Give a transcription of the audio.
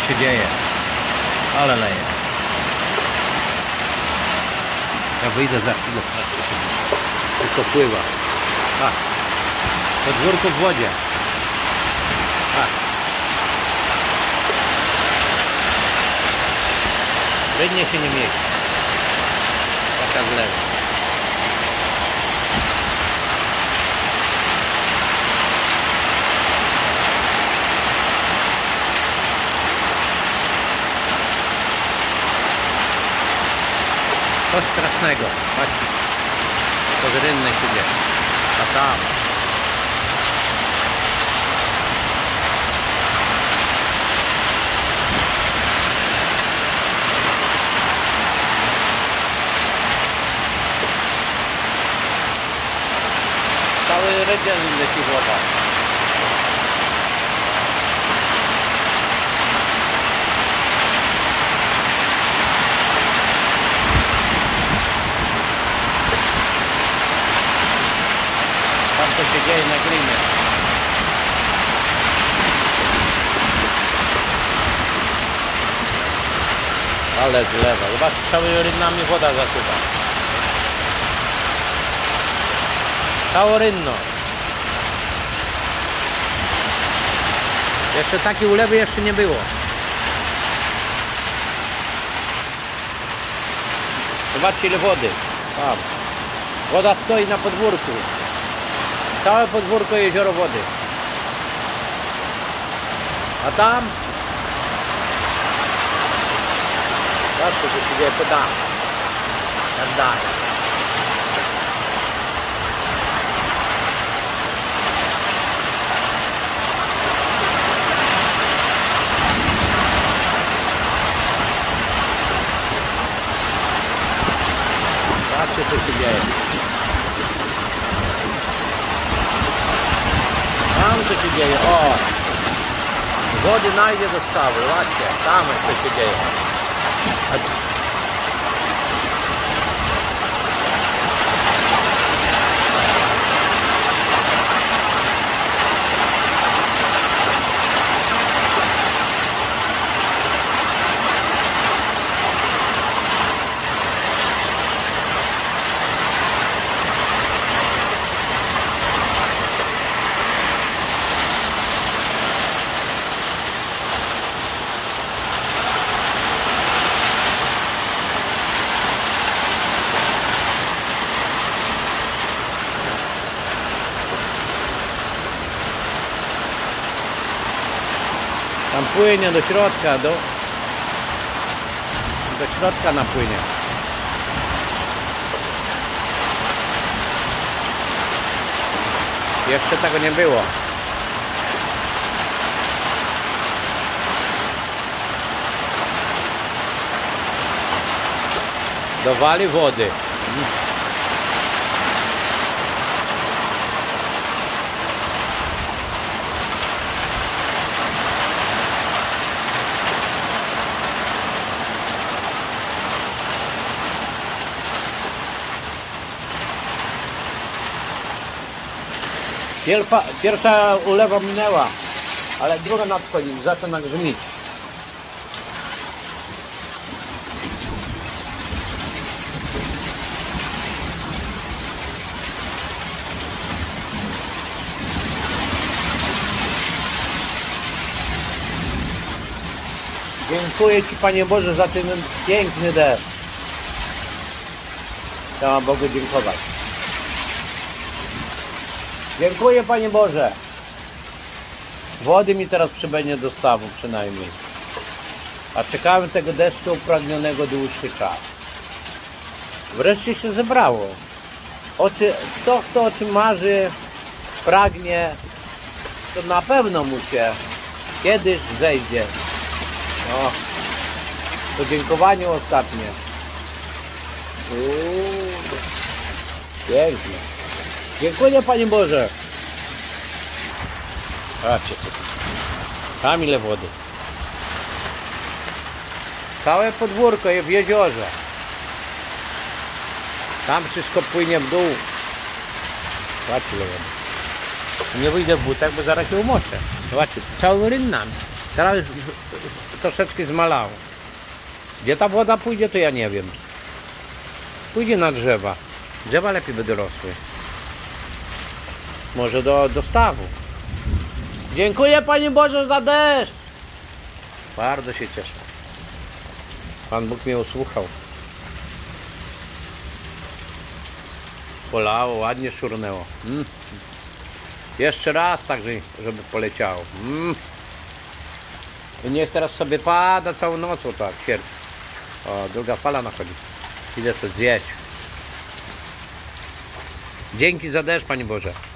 się dzieje. Ale leje. Ja wyjdę za chwilę. Tylko pływa. Tak. Podwórko w wodzie. Tak. Rynnie się nie mieści. Taka zlewa. Coś strasznego. Patrzcie. To rynne się dzieje. A tam. Cały region leci woda. Tam co się dzieje na Grimie. Ale zlewa. Zobacz, cały rynnami woda zasypa. Cało rynno. Jeszcze takiej ulewy jeszcze nie było. Zobaczcie ile wody. Tam. Woda stoi na podwórku. Całe podwórko jezioro wody. A tam? Zobaczcie co się dzieje tam. Tak dalej. Zobaczcie co się dzieje. Tam co się dzieje, o! Wody najdzie do stawu, zobaczcie, tam co się dzieje. Tam płynie do środka, do środka napłynie. Jeszcze tego nie było. Dowali wody. Pierwsza ulewa minęła, ale druga nadchodzi, zaczyna grzmić. Dziękuję Ci Panie Boże za ten piękny deszcz. Chciałam Bogu dziękować. Dziękuję Panie Boże. Wody mi teraz przybędzie do stawu przynajmniej. A czekałem tego deszczu upragnionego dłuższy czas. Wreszcie się zebrało. Kto o czym marzy, pragnie, to na pewno mu się kiedyś zejdzie. O, podziękowanie ostatnie. Pięknie. Dziękuję Panie Boże. Patrzcie co. Tam ile wody. Całe podwórko jest w jeziorze. Tam wszystko płynie w dół. Zobaczcie ile wody. Nie wyjdę w butach, bo zaraz się umoczę. Zobaczcie, cały rynnami. Teraz już troszeczkę zmalało. Gdzie ta woda pójdzie, to ja nie wiem. Pójdzie na drzewa. Drzewa lepiej by dorosły. Może do stawu. Dziękuję Panie Boże za deszcz. Bardzo się cieszę. Pan Bóg mnie usłuchał. Polało, ładnie szurnęło. Jeszcze raz tak, żeby poleciało. I niech teraz sobie pada całą nocą tak, sierp. O, druga fala nachodzi. Idę coś zjeść. Dzięki za deszcz, Panie Boże.